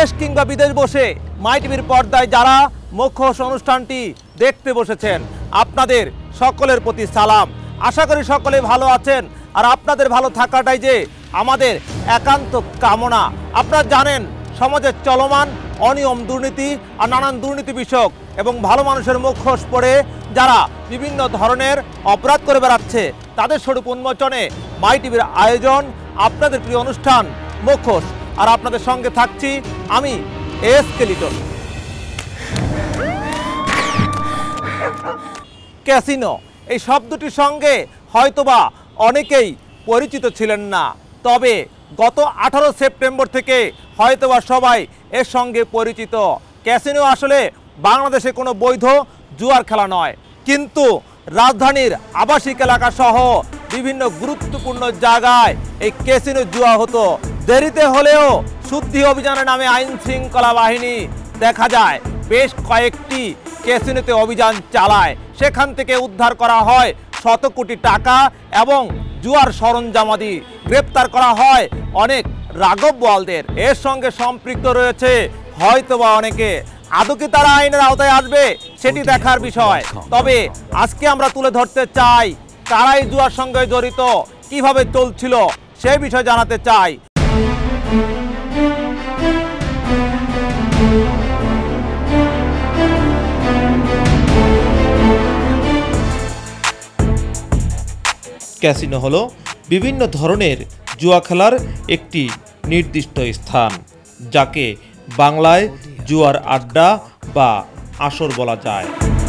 দেশ কিংবা বিদেশ বসে মাই টিভির পর্দায় যারা মুখোশ অনুষ্ঠানটি দেখতে বসেছেন, আপনাদের সকলের প্রতি সালাম। আশা করি সকলে ভালো আছেন, আর আপনাদের ভালো থাকাটাই যে আমাদের একান্ত কামনা। আপনারা জানেন সমাজের চলমান অনিয়ম, দুর্নীতি আর নানান দুর্নীতি বিষয়ক এবং ভালো মানুষের মুখোশ পরে যারা বিভিন্ন ধরনের অপরাধ করে বেড়াচ্ছে, তাদের স্বরূপ উন্মোচনে মাই টিভির আয়োজন আপনাদের প্রিয় অনুষ্ঠান মুখোশ। আর আপনাদের সঙ্গে থাকছি আমি এসকে লিটন। ক্যাসিনো এই শব্দটির সঙ্গে হয়তোবা অনেকেই পরিচিত ছিলেন না, তবে গত 18 সেপ্টেম্বর থেকে হয়তোবা সবাই এর সঙ্গে পরিচিত। ক্যাসিনো আসলে বাংলাদেশে কোনো বৈধ জুয়ার খেলা নয়, কিন্তু রাজধানীর আবাসিক এলাকা সহ বিভিন্ন গুরুত্বপূর্ণ জায়গায় এই ক্যাসিনো জুয়া হতো। দেরিতে হলেও শুদ্ধি অভিযানের নামে আইন শৃঙ্খলা বাহিনী দেখা যায় বেশ কয়েকটি ক্যাসিনোতে অভিযান চালায়। সেখান থেকে উদ্ধার করা হয় শত কোটি টাকা এবং জুয়ার সরঞ্জামাদি। গ্রেপ্তার করা হয় অনেক রাঘব বোয়ালদের। এর সঙ্গে সম্পৃক্ত রয়েছে হয়তোবা অনেকে। আদৌ কি তারা আইনের আওতায় আসবে সেটি দেখার বিষয়। তবে আজকে আমরা তুলে ধরতে চাই কারাই জুয়ার সঙ্গে জড়িত, কিভাবে চলছিল সে বিষয় জানাতে চাই। ক্যাসিনো হলো বিভিন্ন ধরনের জুয়া খেলার একটি নির্দিষ্ট স্থান, যাকে বাংলায় জুয়ার আড্ডা বা আসর বলা যায়।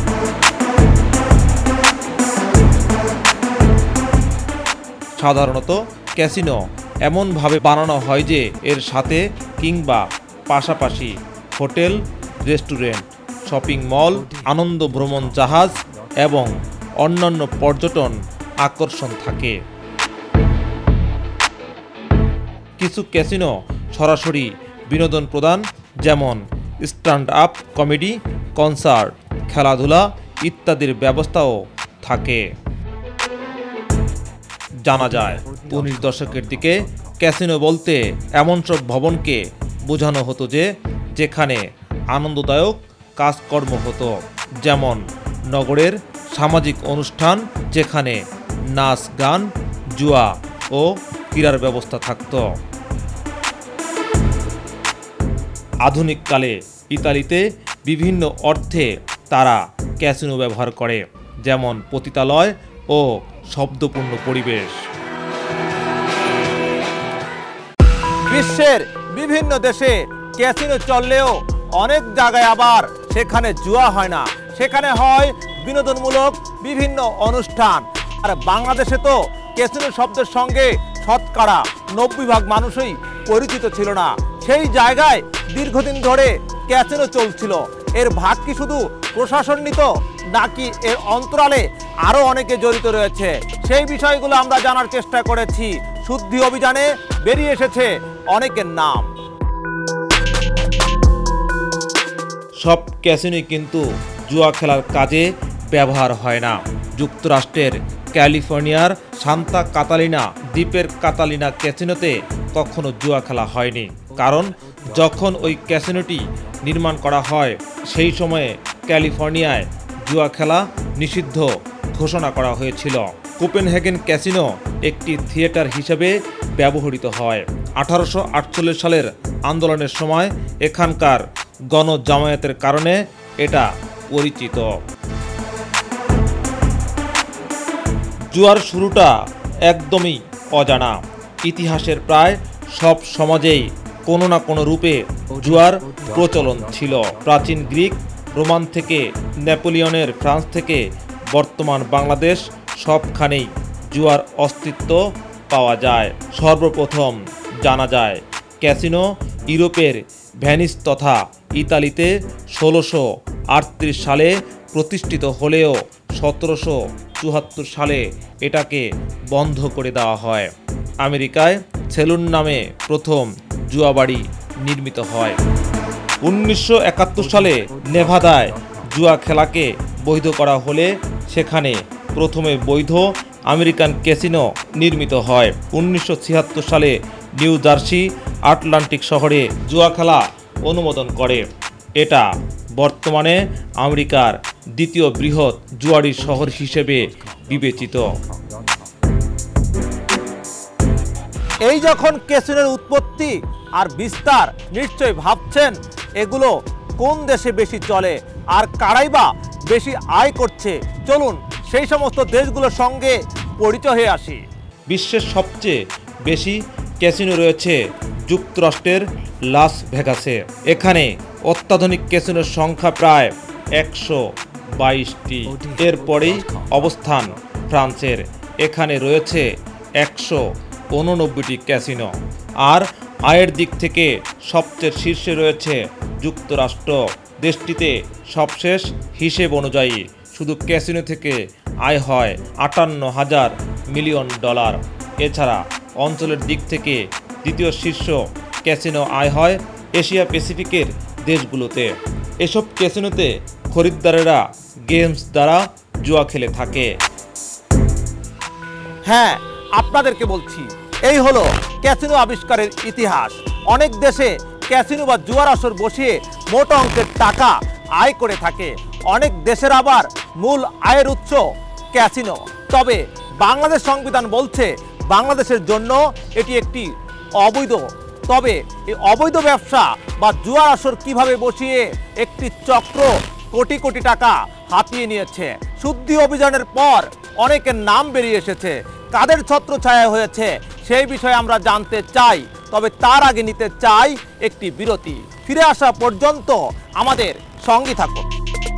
সাধারণত ক্যাসিনো এমনভাবে বানানো হয় যে এর সাথে কিংবা পাশাপাশি হোটেল, রেস্টুরেন্ট, শপিং মল, আনন্দ ভ্রমণ জাহাজ এবং অন্যান্য পর্যটন আকর্ষণ থাকে। কিছু ক্যাসিনো সরাসরি বিনোদন প্রদান, যেমন স্ট্যান্ড আপ কমেডি, কনসার্ট, খেলাধুলা ইত্যাদির ব্যবস্থাও থাকে। জানা যায় 19 দশকের দিকে ক্যাসিনো বলতে এমন সব ভবনকে বোঝানো হতো যেখানে আনন্দদায়ক কাজকর্ম হতো, যেমন নগরের সামাজিক অনুষ্ঠান যেখানে নাচ, গান, জুয়া ও ক্রীড়ার ব্যবস্থা থাকত। আধুনিককালে ইতালিতে বিভিন্ন অর্থে তারা ক্যাসিনো ব্যবহার করে, যেমন পতিতালয় ও শব্দপূর্ণ পরিবেশ। বিশ্বের বিভিন্ন দেশে ক্যাসিনো চললেও অনেক জায়গায় আবার সেখানে জুয়া হয় না, সেখানে হয় বিনোদনমূলক বিভিন্ন অনুষ্ঠান। আর বাংলাদেশে তো ক্যাসিনো শব্দের সঙ্গে শতকরা 90% মানুষই পরিচিত ছিল না। সেই জায়গায় দীর্ঘদিন ধরে ক্যাসিনো চলছিল। এর ভাগ কি শুধু প্রশাসন নিত, নাকি এর অন্তরালে আরও অনেকে জড়িত রয়েছে? সেই বিষয়গুলো আমরা জানার চেষ্টা করেছি। শুদ্ধি অভিযানে বেরিয়ে এসেছে অনেকের নাম। সব ক্যাসিনোই কিন্তু জুয়া খেলার কাজে ব্যবহার হয় না। যুক্তরাষ্ট্রের ক্যালিফোর্নিয়ার সান্তা কাতালিনা দ্বীপের কাতালিনা ক্যাসিনোতে কখনো জুয়া খেলা হয়নি, কারণ যখন ওই ক্যাসিনোটি নির্মাণ করা হয় সেই সময়ে ক্যালিফোর্নিয়ায় জুয়া খেলা নিষিদ্ধ ঘোষণা করা হয়েছিল। কোপেনহেগেন ক্যাসিনো একটি থিয়েটার হিসেবে ব্যবহৃত হয়। 1848 সালের আন্দোলনের সময় এখানকার গণজামায়াতের কারণে এটা পরিচিত। জুয়ার শুরুটা একদমই অজানা। ইতিহাসের প্রায় সব সমাজেই কোনো না কোনো রূপে জুয়ার প্রচলন ছিল। প্রাচীন গ্রিক, রোমান থেকে নেপোলিয়নের ফ্রান্স থেকে বর্তমান বাংলাদেশ সবখানেই জুয়ার অস্তিত্ব পাওয়া যায়। সর্বপ্রথম জানা যায় ক্যাসিনো ইউরোপের ভেনিস তথা ইতালিতে 1638 সালে প্রতিষ্ঠিত হলেও 1774 সালে এটাকে বন্ধ করে দেওয়া হয়। আমেরিকায় সেলুন নামে প্রথম জুয়াবাড়ি নির্মিত হয়। 1971 সালে নেভাদায় জুয়া খেলাকে বৈধ করা হলে সেখানে প্রথমে বৈধ আমেরিকান ক্যাসিনো নির্মিত হয়। 1976 সালে নিউ জার্সি আটলান্টিক শহরে জুয়া খেলা অনুমোদন করে। এটা বর্তমানে আমেরিকার দ্বিতীয় বৃহৎ জুয়ারি শহর হিসেবে বিবেচিত। এই যখন ক্যাসিনোর উৎপত্তি আর বিস্তার, নিশ্চয়ই ভাবছেন এগুলো কোন দেশে বেশি চলে আর কারাই বা বেশি আয় করছে। চলুন সেই সমস্ত দেশগুলোর সঙ্গে পরিচয় হয়ে আসি। বিশ্বের সবচেয়ে বেশি ক্যাসিনো রয়েছে যুক্তরাষ্ট্রের লাস ভেগাসে। এখানে অত্যাধুনিক ক্যাসিনোর সংখ্যা প্রায় 122টি। এরপরেই অবস্থান ফ্রান্সের, এখানে রয়েছে 189টি ক্যাসিনো। আর আয়ের দিক থেকে সবচেয়ে শীর্ষে রয়েছে যুক্তরাষ্ট্র। দেশটিতে সবশেষ হিসেব অনুযায়ী শুধু ক্যাসিনো থেকে আয় হয় $58,000 মিলিয়ন। এছাড়া অঞ্চলের দিক থেকে দ্বিতীয় শীর্ষ ক্যাসিনো আয় হয় এশিয়া প্যাসিফিকের দেশগুলোতে। এসব ক্যাসিনোতে খরিদ্দারেরা গেমস দ্বারা জুয়া খেলে থাকে। হ্যাঁ, আপনাদেরকে বলছি, এই হলো ক্যাসিনো আবিষ্কারের ইতিহাস। অনেক দেশে ক্যাসিনো বা জুয়ার আসর বসিয়ে মোটা অঙ্কের টাকা আয় করে থাকে। অনেক দেশের আবার মূল আয়ের উৎস ক্যাসিনো। তবে বাংলাদেশ সংবিধান বলছে বাংলাদেশের জন্য এটি একটি অবৈধ। তবে এই অবৈধ ব্যবসা বা জুয়ার আসর কিভাবে বসিয়ে একটি চক্র কোটি কোটি টাকা হাতিয়ে নিয়েছে, শুদ্ধি অভিযানের পর অনেকের নাম বেরিয়ে এসেছে, কাদের ছত্রছায়া হয়েছে সেই বিষয়ে আমরা জানতে চাই। তবে তার আগে নিতে চাই একটি বিরতি। ফিরে আসা পর্যন্ত আমাদের সঙ্গী থাকুন।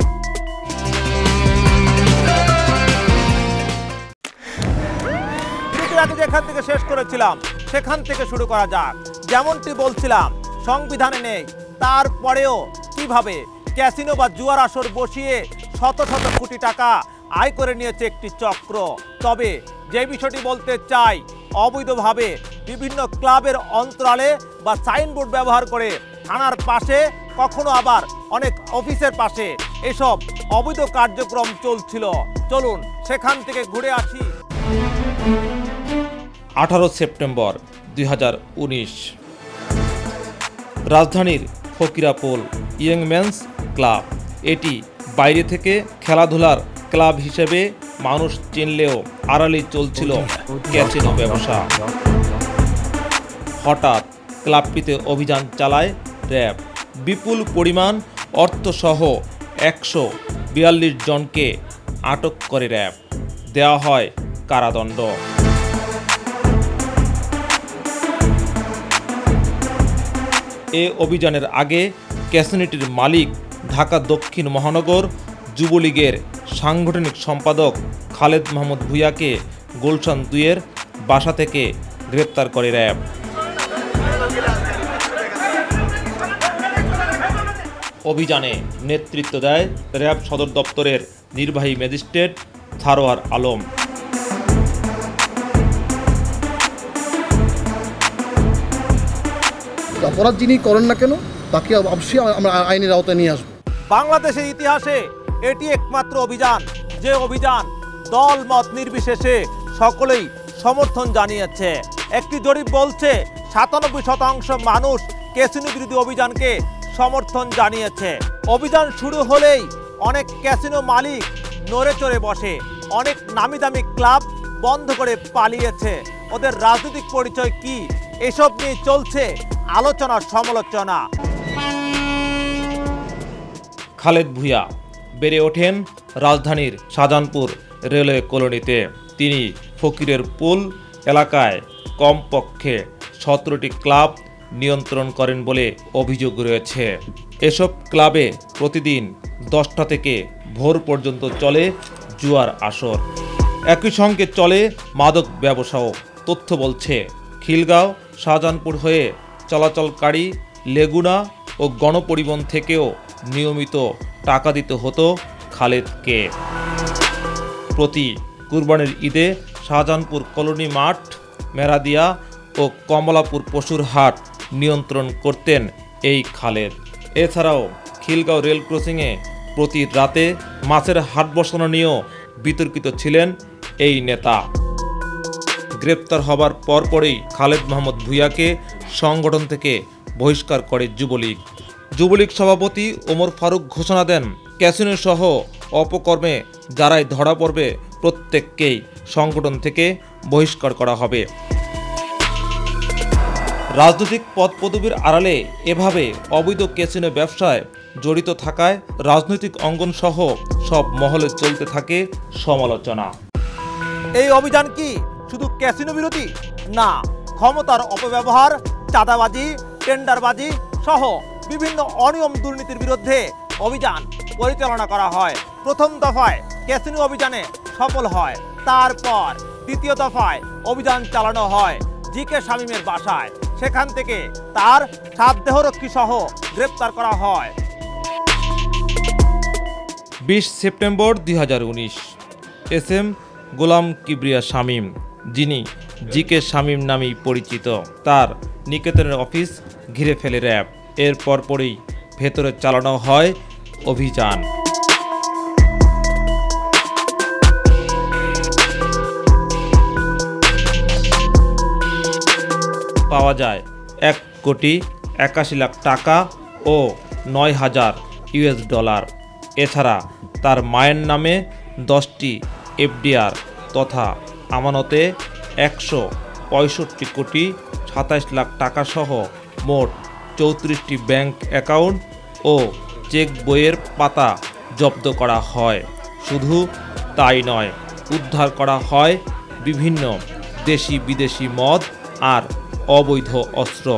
বিরতির আগে যেখান থেকে শেষ করেছিলাম সেখান থেকে শুরু করা যাক। যেমনটি বলছিলাম, সংবিধানে নেই, তারপরেও কিভাবে ক্যাসিনো বা জুয়ার আসর বসিয়ে শত শত কোটি টাকা আয় করে নিয়েছে একটি চক্র। তবে যে বিষয়টি বলতে চাই, অবৈধভাবে বিভিন্ন ক্লাবের অন্তরালে বা সাইনবোর্ড ব্যবহার করে থানার পাশে, কখনো আবার অনেক অফিসের পাশে এসব অবৈধ কার্যক্রম চলছিল। চলুন সেখান থেকে ঘুরে আসি। 18 সেপ্টেম্বর 2019 রাজধানীর ফকিরাপুল ইয়ং মেন্স ক্লাব। এটি বাইরে থেকে খেলাধুলার ক্লাব হিসেবে মানুষ চিনলেও আড়ালেই চলছিল ক্যাসিনো ব্যবসা। হঠাৎ ক্লাবটিতে অভিযান চালায় র্যাব। বিপুল পরিমাণ অর্থসহ 142 জনকে আটক করে র্যাব। দেওয়া হয় কারাদণ্ড। এ অভিযানের আগে ক্যাসিনোটির মালিক ঢাকা দক্ষিণ মহানগর যুবলীগের সাংগঠনিক সম্পাদক খালেদ মাহমুদ ভূঁইয়াকে গুলশান 2-এর বাসা থেকে গ্রেপ্তার করে র্যাব। অভিযানে নেতৃত্ব দেয় র্যাব সদর দপ্তরের নির্বাহী ম্যাজিস্ট্রেট সারোয়ার আলম। অপরাধ যিনি করেন না কেন তাকে অবশ্যই আমরা আইনের আওতায় নিয়ে আসবো। বাংলাদেশের ইতিহাসে এটি একমাত্র অভিযান, যে অভিযান দল মত নির্বিশেষে সকলেই সমর্থন জানিয়েছে। একটি জরিপ বলছে 97% মানুষ ক্যাসিনো বিরোধী অভিযানকে সমর্থন জানিয়েছে। অভিযান শুরু হলেই অনেক ক্যাসিনো মালিক নড়ে চড়ে বসে, অনেক নামি দামি ক্লাব বন্ধ করে পালিয়েছে। ওদের রাজনৈতিক পরিচয় কি, এসব নিয়ে চলছে আলোচনা সমালোচনা। খালেদ ভূঁইয়া বেড়ে ওঠেন রাজধানীর শাহজাহানপুর রেলওয়ে কলোনিতে। তিনি ফকিরের পুল এলাকায় কমপক্ষে 17টি ক্লাব নিয়ন্ত্রণ করেন বলে অভিযোগ রয়েছে। এসব ক্লাবে প্রতিদিন 10টা থেকে ভোর পর্যন্ত চলে জুয়ার আসর। একই সঙ্গে চলে মাদক ব্যবসাও। তথ্য বলছে খিলগাঁও শাহজাহানপুর হয়ে চলাচলকারী লেগুনা ও গণপরিবহন থেকেও নিয়মিত টাকা দিতে হতো খালেদকে। প্রতি কুরবানির ঈদে শাহজাহানপুর কলোনি মাঠ, মেরাদিয়া ও কমলাপুর পশুর হাট নিয়ন্ত্রণ করতেন এই খালেদ। এছাড়াও খিলগাঁও রেল ক্রসিংয়ে প্রতি রাতে মাছের হাট বসানো নিয়েও বিতর্কিত ছিলেন এই নেতা। গ্রেপ্তার হবার পরপরই খালেদ মাহমুদ ভূঁইয়াকে সংগঠন থেকে বহিষ্কার করে যুবলীগ। যুবলীগ সভাপতি ওমর ফারুক ঘোষণা দেন, ক্যাসিনো সহ অপকর্মে যারাই ধরা পড়বে প্রত্যেককেই সংগঠন থেকে বহিষ্কার করা হবে। রাজনৈতিক পদপদবীর আড়ালে এভাবে অবৈধ ক্যাসিনো ব্যবসায় জড়িত থাকায় রাজনৈতিক অঙ্গন সহ সব মহলে চলতে থাকে সমালোচনা। এই অভিযান কি শুধু ক্যাসিনো বিরোধী? না, ক্ষমতার অপব্যবহার, চাঁদাবাজি, টেন্ডারবাজি সহ বিভিন্ন অনিয়ম দুর্নীতির বিরুদ্ধে অভিযান পরিচালনা করা হয়। প্রথম দফায় ক্যাসিনো অভিযানে সফল হয়, তারপর দ্বিতীয় দফায় অভিযান চালানো হয় জি.কে. শামীমের বাসায়। সেখান থেকে তার 7 দেহরক্ষী সহ গ্রেপ্তার করা হয়। 20 সেপ্টেম্বর 2019 এস.এম. গোলাম কিবরিয়া শামীম, যিনি জি.কে. শামীম নামেই পরিচিত, তার নিকেতনের অফিস ঘিরে ফেলে র্যাব। এর পরপরই ভেতরে চালানো হয় অভিযান। পাওয়া যায় $1,81,00,000 টাকা ও $9,000 এছাড়া তার মায়ের নামে 10টি এফডিআর তথা আমানতে 165,27,00,000 টাকা সহ মোট 34টি ব্যাংক অ্যাকাউন্ট ও চেক বইয়ের পাতা জব্দ করা হয়। শুধু তাই নয়, উদ্ধার করা হয় বিভিন্ন দেশি বিদেশি মদ আর অবৈধ অস্ত্র।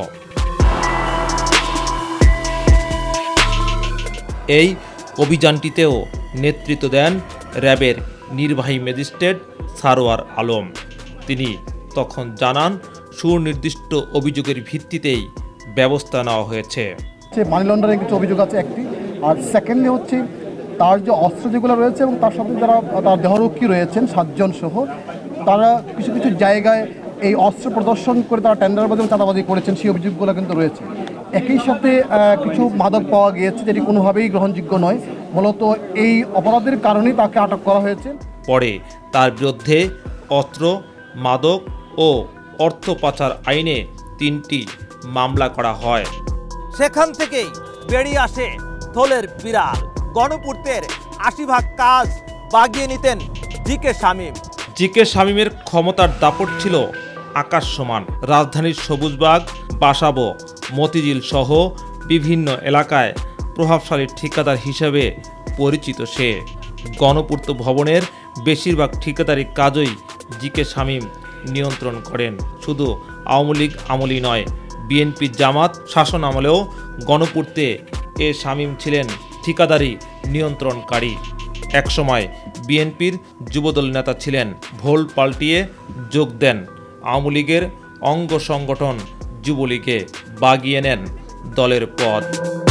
এই অভিযানটিতেও নেতৃত্ব দেন র্যাবের নির্বাহী ম্যাজিস্ট্রেট সারোয়ার আলম। তিনি তখন জানান, সুনির্দিষ্ট অভিযোগের ভিত্তিতেই ব্যবস্থা নেওয়া হয়েছে। মানি লন্ডারিং কিছু অভিযোগ আছে একটি, আর সেকেন্ডলি হচ্ছে তার যে অস্ত্র যেগুলো রয়েছে এবং তার সাথে যারা তার দেহরক্ষী রয়েছেন 7 জন সহ, তারা কিছু কিছু জায়গায় এই অস্ত্র প্রদর্শন করে তারা টেন্ডারবাজি এবং চাঁদাবাজি করেছেন, সেই অভিযোগগুলো কিন্তু রয়েছে। একই সাথে কিছু মাদক পাওয়া গিয়েছে যেটি কোনোভাবেই গ্রহণযোগ্য নয়। মূলত এই অপরাধের কারণেই তাকে আটক করা হয়েছে। পরে তার বিরুদ্ধে অস্ত্র, মাদক ও অর্থ পাচার আইনে 3টি মামলা করা হয়। সেখান থেকেই বেরিয়ে আসে থলের বিড়াল। গণপূর্তের 80% কাজ বাগিয়ে নিতেন জি.কে. শামীম। জি.কে. শামীমের ক্ষমতার দাপট ছিল আকাশ সমান। রাজধানীর সবুজবাগ, বাসাবো, মতিঝিল সহ বিভিন্ন এলাকায় প্রভাবশালী ঠিকাদার হিসেবে পরিচিত সে। গণপূর্ত ভবনের বেশিরভাগ ঠিকাদারি কাজই জি.কে. শামীম নিয়ন্ত্রণ করেন। শুধু আওয়ামী লীগ আমলই নয়, বিএনপি জামাত শাসন আমলেও গণপূর্তে এ শামীম ছিলেন ঠিকাদারি নিয়ন্ত্রণকারী। একসময় বিএনপির যুবদল নেতা ছিলেন, ভোল পাল্টিয়ে যোগ দেন আওয়ামী লীগের অঙ্গ সংগঠন যুবলীগে, বাগিয়ে নেন দলের পদ।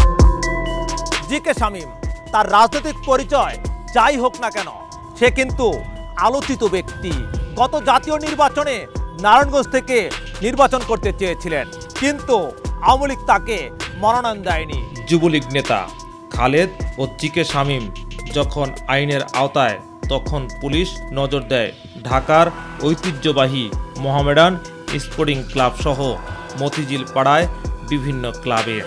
জি.কে. শামীম তার রাজনৈতিক পরিচয় যাই হোক না কেন, সে কিন্তু আলোচিত ব্যক্তি। গত জাতীয় নির্বাচনে নারায়ণগঞ্জ থেকে নির্বাচন করতে চেয়েছিলেন, কিন্তু আওয়ামী লীগ তাকে মনোনয়ন দেয়নি। যুবলীগ নেতা খালেদ ও জি.কে. শামীম যখন আইনের আওতায়, তখন পুলিশ নজর দেয় ঢাকার ঐতিহ্যবাহী মোহামেডান স্পোর্টিং ক্লাব সহ মতিঝিল পাড়ায় বিভিন্ন ক্লাবে।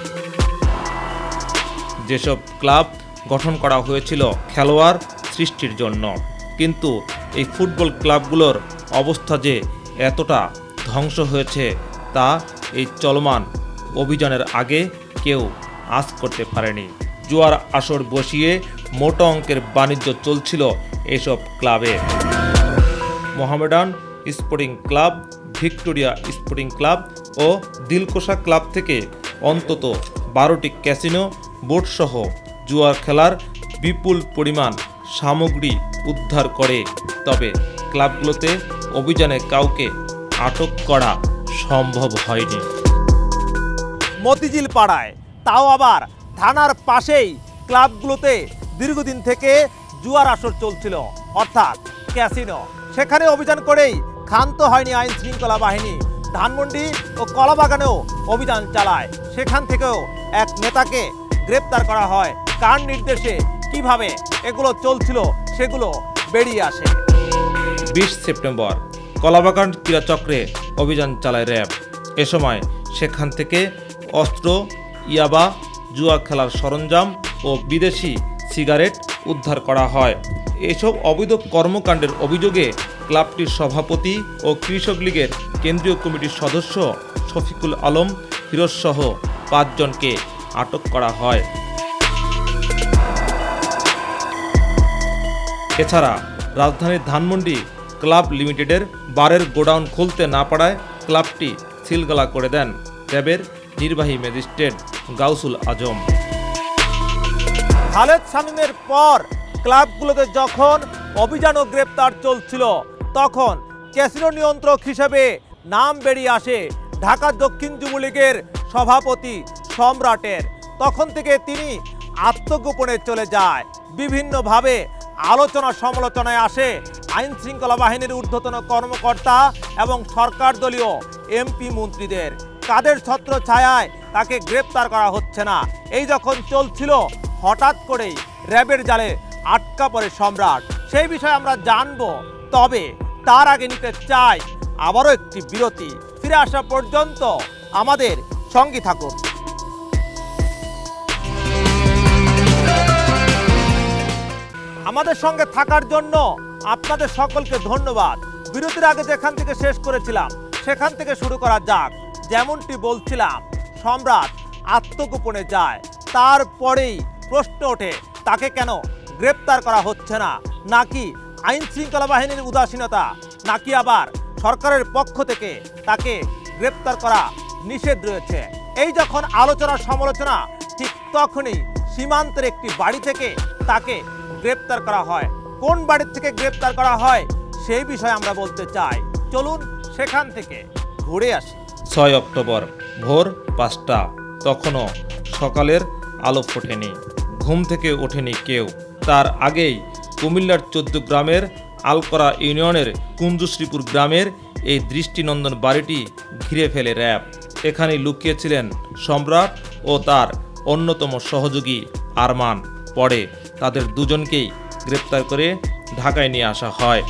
যেসব ক্লাব গঠন করা হয়েছিল খেলোয়াড় সৃষ্টির জন্য, কিন্তু এই ফুটবল ক্লাবগুলোর অবস্থা যে এতটা ধ্বংস হয়েছে তা এই চলমান অভিযানের আগে কেউ আঁচ করতে পারেনি। জুয়ার আসর বসিয়ে মোটা অঙ্কের বাণিজ্য চলছিল এসব ক্লাবে। Mohammedan sporting club, Victoria sporting club ও দিলকোষা ক্লাব থেকে অন্তত 12টি ক্যাসিনো, বোটসহ জুয়ার খেলার বিপুল পরিমাণ সামগ্রী উদ্ধার করে। তবে ক্লাবগুলোতে অভিযানে কাউকে আটক করা সম্ভব হয়নি। মতিঝিল পাড়ায়, তাও আবার থানার পাশেই ক্লাবগুলোতে দীর্ঘদিন থেকে জুয়ার আসর চলছিল, অর্থাৎ ক্যাসিনো। সেখানে অভিযান করেই ক্ষান্ত হয়নি আইন শৃঙ্খলা বাহিনী। ধানমন্ডি ও কলাবাগানেও অভিযান চালায়, সেখান থেকেও এক নেতাকে গ্রেপ্তার করা হয়। কার নির্দেশে, কিভাবে এগুলো চলছিল সেগুলো বেরিয়ে আসে। 20 সেপ্টেম্বর কলাবাগান ক্রীড়াচক্রে অভিযান চালায় র্যাব। এ সময় সেখান থেকে অস্ত্র, ইয়াবা জুয়া খেলার সরঞ্জাম ও বিদেশি সিগারেট উদ্ধার করা হয়। এসব অবৈধ কর্মকাণ্ডের অভিযোগে ক্লাবটির সভাপতি ও কৃষক লীগের কেন্দ্রীয় কমিটির সদস্য শফিকুল আলম ফিরোজ সহ 5 জনকে আটক করা হয়। এছাড়া রাজধানীর ধানমন্ডি ক্লাব লিমিটেডের বারের গোডাউন খুলতে না পারায় ক্লাবটি সিলগালা করে দেন র্যাবের নির্বাহী ম্যাজিস্ট্রেট গাউসুল আজম। খালেদ শামীমের পর ক্লাবগুলোতে যখন অভিযান ও গ্রেপ্তার চলছিল, তখন ক্যাসিনো নিয়ন্ত্রক হিসেবে নাম বেরিয়ে আসে ঢাকা দক্ষিণ যুবলীগের সভাপতি সম্রাটের। তখন থেকে তিনি আত্মগোপনে চলে যায়। বিভিন্নভাবে আলোচনা সমালোচনায় আসে আইন শৃঙ্খলা বাহিনীর ঊর্ধ্বতন কর্মকর্তা এবং সরকার দলীয় এমপি মন্ত্রীদের। কাদের ছত্র ছায়ায় তাকে গ্রেপ্তার করা হচ্ছে না, এই যখন চলছিল, হঠাৎ করেই র্যাবের জালে আটকা পড়ে সম্রাট। সেই বিষয়ে আমরা জানবো, তবে তার আগে নিতে চাই আবারও একটি বিরতি। ফিরে আসা পর্যন্ত আমাদের সঙ্গে থাকুন। আমাদের সঙ্গে থাকার জন্য আপনাদের সকলকে ধন্যবাদ। বিরতির আগে যেখান থেকে শেষ করেছিলাম সেখান থেকে শুরু করা যাক। যেমনটি বলছিলাম, সম্রাট আত্মগোপনে যায়, তারপরেই প্রশ্ন ওঠে তাকে কেন গ্রেপ্তার করা হচ্ছে না, নাকি আইন শৃঙ্খলা বাহিনীর উদাসীনতা, নাকি আবার সরকারের পক্ষ থেকে তাকে গ্রেপ্তার করা নিষেধ রয়েছে। এই যখন আলোচনা সমালোচনা, ঠিক তখনই সীমান্তের একটি বাড়ি থেকে তাকে গ্রেপ্তার করা হয়। কোন বাড়ি থেকে গ্রেপ্তার করা হয় সেই বিষয়ে আমরা বলতে চাই। চলুন সেখান থেকে ঘুরে আসি। 6 অক্টোবর ভোর 5টা, তখনও সকালের আলো ফোটেনি, ঘুম থেকে ওঠেনি কেউ। তার আগেই কুমিল্লার 14 গ্রামের আলকরা ইউনিয়নের কুঞ্জশ্রীপুর গ্রামের এই দৃষ্টিনন্দন বাড়িটি ঘিরে ফেলে র্যাব। এখানেই লুকিয়েছিলেন সম্রাট ও তার অন্যতম সহযোগী আরমান। পরে তাদের দুজনকেই গ্রেপ্তার করে ঢাকায় নিয়ে আসা হয়।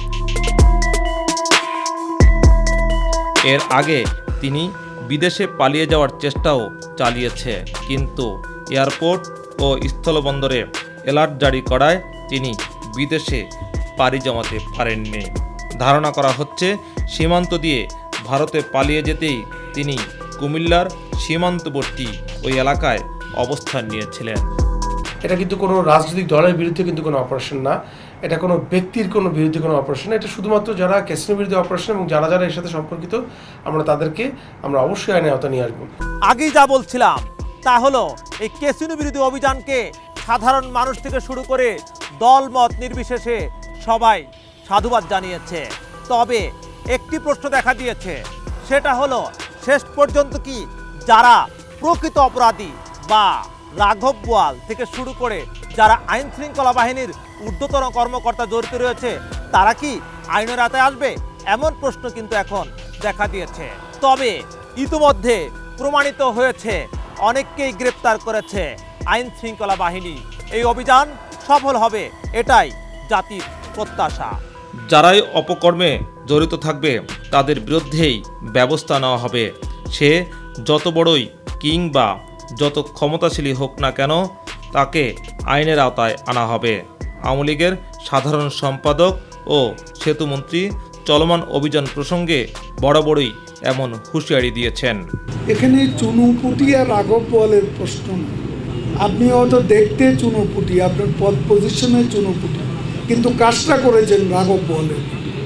এর আগে তিনি বিদেশে পালিয়ে যাওয়ার চেষ্টাও চালিয়েছে, কিন্তু এয়ারপোর্ট ও স্থলবন্দরে অ্যালার্ট জারি করায় তিনি বিদেশে পাড়ি জমাতে পারেননি। ধারণা করা হচ্ছে সীমান্ত দিয়ে ভারতে পালিয়ে যেতেই তিনি কুমিল্লার সীমান্তবর্তী ওই এলাকায় অবস্থান নিয়েছিলেন। এটা কিন্তু কোনো রাজনৈতিক দলের বিরুদ্ধে কিন্তু কোনো অপারেশন না, এটা কোনো ব্যক্তির কোনো বিরুদ্ধে কোনো অপারেশন না। এটা শুধুমাত্র যারা ক্যাসিনো বিরুদ্ধে অপারেশন এবং যারা যারা এর সাথে সম্পর্কিত, আমরা অবশ্যই আইনের আওতায় নিয়ে আসবো। আগেই যা বলছিলাম তা হলো, এই ক্যাসিনো বিরোধী অভিযানকে সাধারণ মানুষ থেকে শুরু করে দলমত নির্বিশেষে সবাই সাধুবাদ জানিয়েছে। তবে একটি প্রশ্ন দেখা দিয়েছে, সেটা হলো শেষ পর্যন্ত কি যারা প্রকৃত অপরাধী বা রাঘব বোয়াল থেকে শুরু করে যারা আইন শৃঙ্খলা বাহিনীর ঊর্ধ্বতন কর্মকর্তা জড়িত রয়েছে, তারা কি আইনের আওতায় আসবে? এমন প্রশ্ন কিন্তু এখন দেখা দিয়েছে। তবে ইতিমধ্যে প্রমাণিত হয়েছে, অনেককেই গ্রেপ্তার করেছে আইন শৃঙ্খলা বাহিনী। এই অভিযান সফল হবে, এটাই জাতির প্রত্যাশা। যারাই অপকর্মে জড়িত থাকবে তাদের বিরুদ্ধেই ব্যবস্থা নেওয়া হবে। সে যত বড়ই কিং বা যত ক্ষমতাশালী হোক না কেন, তাকে আইনের আওতায় আনা হবে। আওয়ামী লীগের সাধারণ সম্পাদক ও সেতুমন্ত্রী চলমান অভিযান প্রসঙ্গে বরাবরই এমন হুঁশিয়ারি দিয়েছেন। এখানে চুনুপুটি আর রাঘব বোয়ালের প্রশ্ন না। আপনি হয়তো দেখতে চুনুপুটি, আপনার পদ পজিশনে চুনুপুটি, কিন্তু কাজটা করেছেন রাঘব বোয়ালের।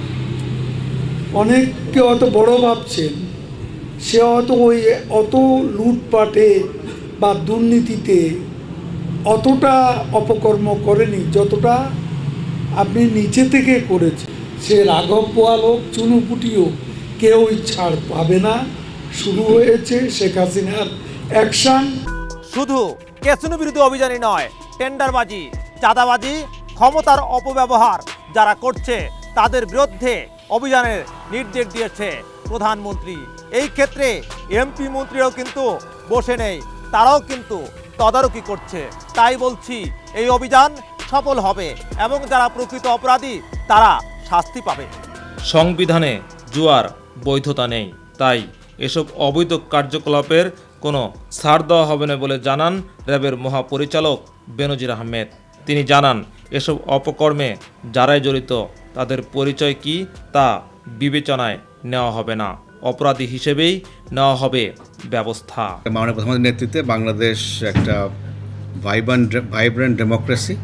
অনেককে অত বড় ভাবছেন, সে হয়তো ওই অত লুটপাটে বা দুর্নীতিতে অতটা অপকর্ম করেনি যতটা আপনি নিচে থেকে করেছেন। সে রাঘব বোয়াল হোক, চুনুপুটি হোক, কেউই ছাড় পাবে না। শুরু হয়েছে শেখ হাসিনার অ্যাকশন। শুধু ক্যাসিনো বিরোধী অভিযানই নয়, টেন্ডারবাজি, চাঁদাবাজি, ক্ষমতার অপব্যবহার যারা করছে তাদের বিরুদ্ধে অভিযানের নির্দেশ দিয়েছে প্রধানমন্ত্রী। এই ক্ষেত্রে এমপি মন্ত্রীরাও কিন্তু বসে নেই, তারাও কিন্তু তদারকি করছে। তাই বলছি, এই অভিযান সফল হবে এবং যারা প্রকৃত অপরাধী তারা শাস্তি পাবে। সংবিধানে জুয়ার বৈধতা নেই, তাই এসব অবৈধ কার্যকলাপের কোনো ছাড় দেওয়া হবে না বলে জানান র্যাবের মহাপরিচালক বেনজির আহমেদ। তিনি জানান, এসব অপকর্মে যারাই জড়িত তাদের পরিচয় কি তা বিবেচনায় নেওয়া হবে না, অপরাধী হিসেবেই নেওয়া হবে ব্যবস্থা। মাননীয় প্রধানমন্ত্রীর নেতৃত্বে বাংলাদেশ একটা ভাইব্রেন্ট ডেমোক্রেসি,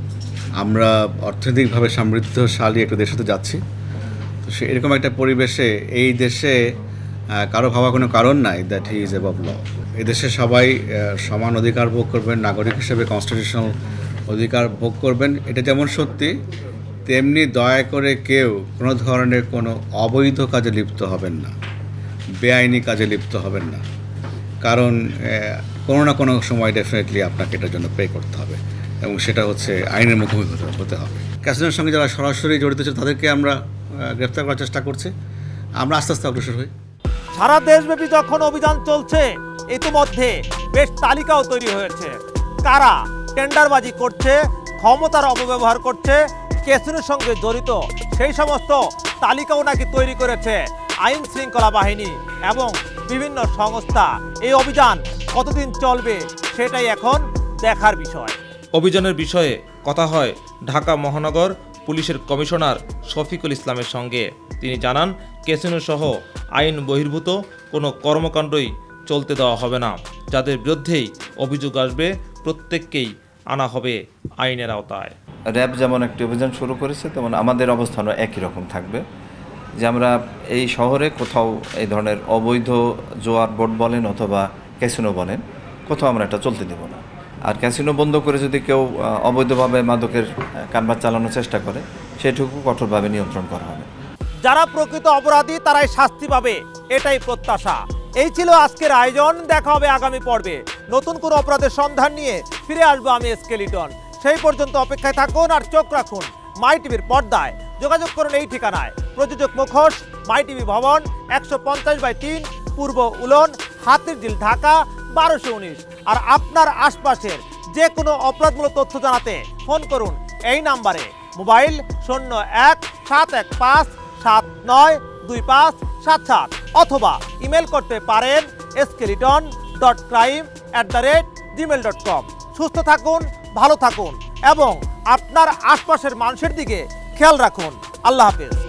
আমরা অর্থনৈতিকভাবে সমৃদ্ধশালী একটা দেশ হতে যাচ্ছি। তো এরকম একটা পরিবেশে এই দেশে কারো ভাবা কোনো কারণ নাই that he is above law. এই দেশে সবাই সমান অধিকার ভোগ করবেন, নাগরিক হিসেবে কনস্টিটিউশনাল অধিকার ভোগ করবেন। এটা যেমন সত্যি, তেমনি দয়া করে কেউ কোনো ধরনের কোনো অবৈধ কাজে লিপ্ত হবেন না, বেআইনি কাজে লিপ্ত হবেন না, কারণ কোনো না কোনো সময় ডেফিনেটলি আপনাকে এটার জন্য পে করতে হবে এবং সেটা হচ্ছে আইনের মুখোমুখি হতে হবে। ক্যাসিনোর সঙ্গে যারা সরাসরি জড়িত ছিল তাদেরকে আমরা গ্রেফতার করার চেষ্টা করছি। আমরা আস্তে আস্তে অগ্রসর হই। সারা দেশব্যাপী যখন অভিযান চলছে, ইতিমধ্যে বেশ তালিকাও তৈরি হয়েছে কারা টেন্ডারবাজি করছে, ক্ষমতার অপব্যবহার করছে, ক্যাসিনোর সঙ্গে জড়িত সেই সমস্ত তালিকাও নাকি তৈরি করেছে আইন শৃঙ্খলা বাহিনী এবং বিভিন্ন সংস্থা। এই অভিযান কতদিন চলবে সেটাই এখন দেখার বিষয়। অভিযানের বিষয়ে কথা হয় ঢাকা মহানগর পুলিশের কমিশনার শফিকুল ইসলামের সঙ্গে। তিনি জানান, ক্যাসিনো সহ আইন বহির্ভূত কোনো কর্মকাণ্ডই চলতে দেওয়া হবে না। যাদের বিরুদ্ধেই অভিযোগ আসবে প্রত্যেককেই আনা হবে আইনের আওতায়। র্যাব যেমন একটি অভিযান শুরু করেছে, তেমন আমাদের অবস্থানও একই রকম থাকবে, যে আমরা এই শহরে কোথাও এই ধরনের অবৈধ জোয়ার বোর্ড বলেন অথবা ক্যাসিনো বলেন, কোথাও আমরা এটা চলতে দেব না। আর ক্যাসিনো বন্ধ করে যদি কেউ অবৈধভাবে মাদকের কারবার চালানোর চেষ্টা করে, সেটুকু কঠোরভাবে নিয়ন্ত্রণ করা হবে। যারা প্রকৃত অপরাধী তারাই শাস্তি পাবে, এটাই প্রত্যাশা। এই ছিল আজকের আয়োজন। দেখা হবে আগামী পর্বে নতুন কোনো অপরাধের সন্ধান নিয়ে। ফিরে আসবো আমি স্কেলিটন। সেই পর্যন্ত অপেক্ষায় থাকুন আর চোখ রাখুন মাই টিভির পর্দায়। যোগাযোগ করুন এই ঠিকানায়। প্রযোজক মুখোশ, মাই টিভি ভবন, 150/3, পূর্ব উলন, হাতিরঝিল, ঢাকা 1219। আর আপনার আশপাশের যে কোনো অপরাধমূলক তথ্য জানাতে ফোন করুন এই নাম্বারে। মোবাইল 01-715-792577 অথবা ইমেল করতে পারেন skeleton.crime@gmail.com। সুস্থ থাকুন, ভালো থাকুন এবং আপনার আশপাশের মানুষের দিকে খেয়াল রাখুন। আল্লাহ হাফেজ।